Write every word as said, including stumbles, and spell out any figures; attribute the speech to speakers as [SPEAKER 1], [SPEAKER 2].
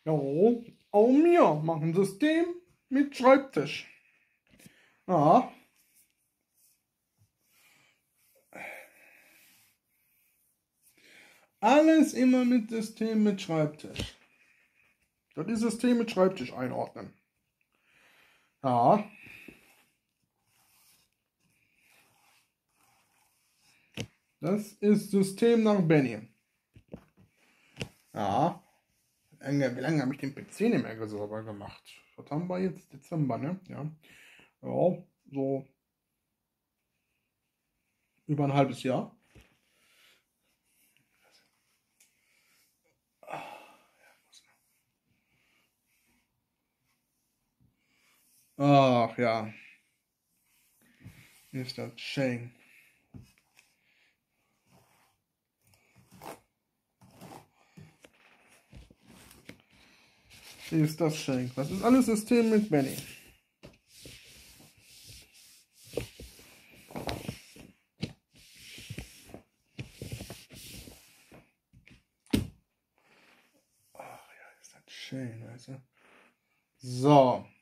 [SPEAKER 1] Oh, auch mir machen System mit Schreibtisch. Ja. Alles immer mit System mit Schreibtisch. Das ist System mit Schreibtisch einordnen. Ja. Das ist System nach Benny. Ja. Wie lange habe ich den P C nicht mehr sauber gemacht? Was haben wir jetzt? Dezember, ne? Ja. Ja, so über ein halbes Jahr. Ach ja. Ist das schön. Ist das schön. Das ist alles System mit Benny. Ach ja, ist das schön, weißt du. So.